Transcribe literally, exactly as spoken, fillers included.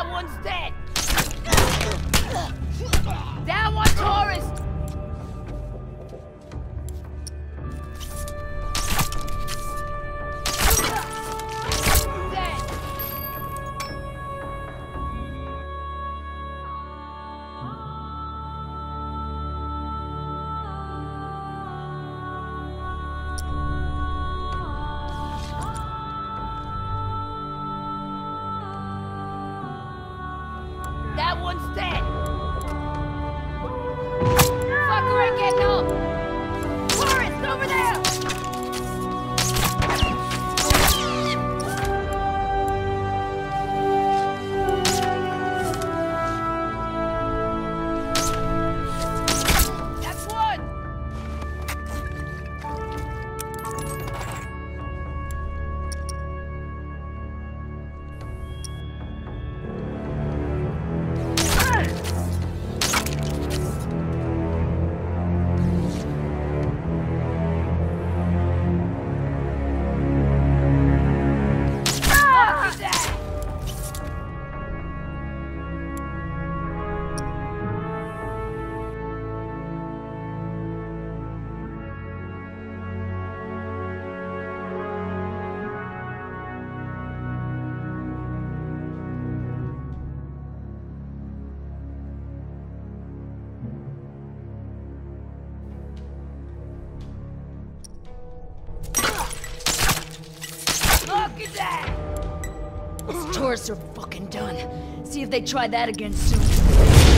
That one's dead. Down one tourist. Dead. That one's dead. Fucker ain't getting up. Tourist, over there. That's one. Look at that! These tourists are fucking done. See if they try that again soon.